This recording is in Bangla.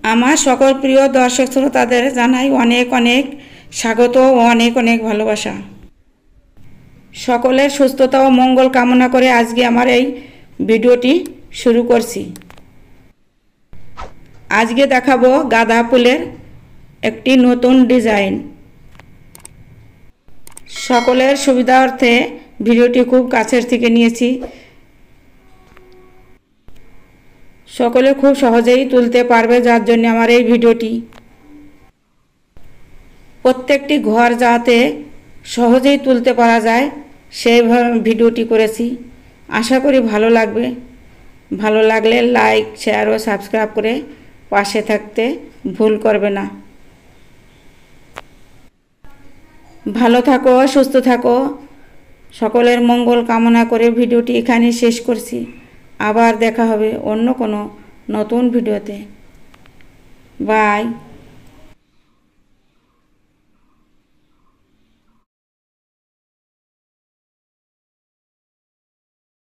আমার সকল প্রিয় দর্শক শ্রোতাদের জানাই অনেক অনেক স্বাগত ও অনেক অনেক ভালোবাসা। সকলের সুস্থতা ও মঙ্গল কামনা করে আজকে আমার এই ভিডিওটি শুরু করছি। আজকে দেখাবো গাঁদা ফুলের একটি নতুন ডিজাইন। সকলের সুবিধার্থে ভিডিওটি খুব কাছের থেকে নিয়েছি। সকলে খুব সহজেই তুলতে পারবে, যার জন্য আমার এই ভিডিওটি। প্রত্যেকটি ঘর যাতে সহজেই তুলতে পারা যায় সেইভাবে ভিডিওটি করেছি। আশা করি ভালো লাগবে। ভালো লাগলে লাইক, শেয়ার ও সাবস্ক্রাইব করে পাশে থাকতে ভুল করবে না। ভালো থাকো, সুস্থ থাকো। সকলের মঙ্গল কামনা করে ভিডিওটি এখানে শেষ করছি। আবার দেখা হবে অন্য কোনো নতুন ভিডিওতে। বাই।